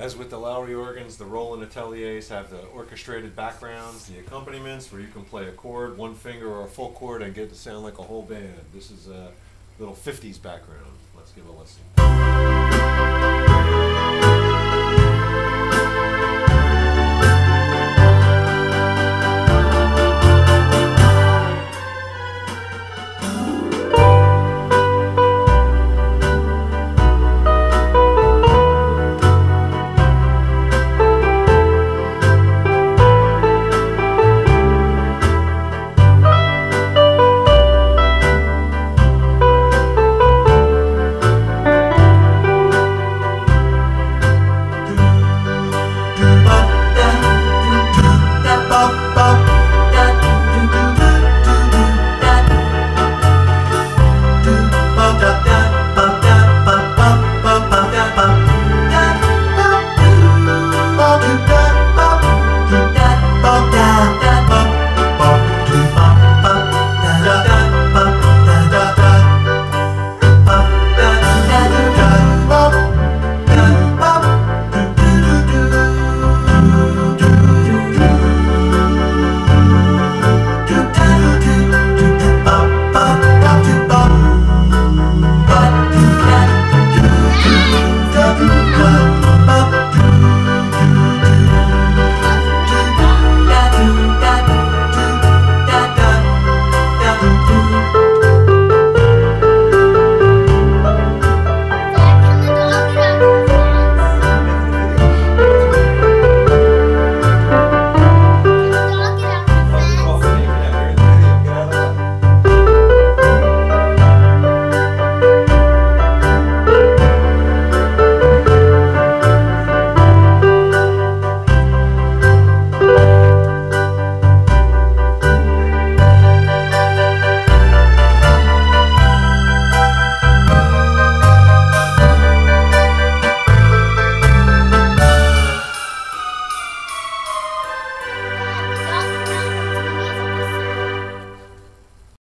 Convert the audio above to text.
As with the Lowry organs, the Roland Ateliers have the orchestrated backgrounds, the accompaniments, where you can play a chord, one finger, or a full chord and get it to sound like a whole band. This is a little 50s background. Let's give a listen.